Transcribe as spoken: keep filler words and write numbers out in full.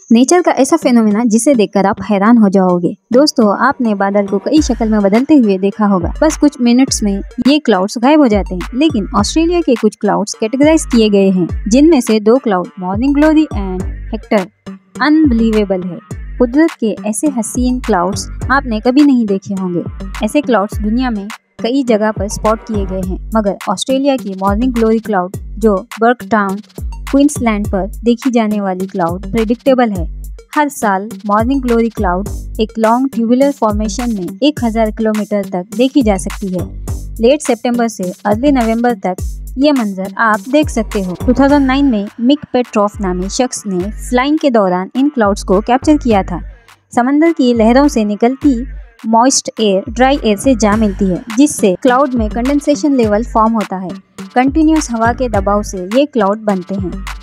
Nature का ऐसा phenomena जिसे देखकर आप हैरान हो जाओगे। दोस्तों, आपने बादल को कई शक्ल में बदलते हुए देखा होगा। बस कुछ मिनट्स में ये क्लाउड्स गायब हो जाते हैं। लेकिन ऑस्ट्रेलिया के कुछ क्लाउड्स कैटेगराइज किए गए हैं, जिनमें से दो cloud Morning Glory and Hector unbelievable है। कुदरत के ऐसे हसीन क्लाउड्स आपने कभी नहीं देखे होंगे। ऐसे क्लाउड्स दुनिया में कई जगह पर स्पॉट किए गए हैं, मगर ऑस्ट्रेलिया की मॉर्निंग ग्लोरी क्लाउड जो बर्क टाउन क्वींसलैंड पर देखी जाने वाली क्लाउड प्रेडिक्टेबल है। हर साल मॉर्निंग ग्लोरी क्लाउड एक लॉन्ग ट्यूबुलर फॉर्मेशन में एक हज़ार किलोमीटर तक देखी जा सकती है। लेट सितंबर से अर्ली नवंबर तक ये मंजर आप देख सकते हो। दो हज़ार नौ में मिक पेट्रॉफ नामी शख्स ने फ्लाइंग के दौरान इन क्लाउड्स को कैप्चर किया था। समंदर की लहरों से निकलती मॉइस्ट एयर ड्राई एयर से जा मिलती है, जिससे क्लाउड में कंडेंसेशन लेवल फॉर्म होता है। कंटिन्यूअस हवा के दबाव से ये क्लाउड बनते हैं।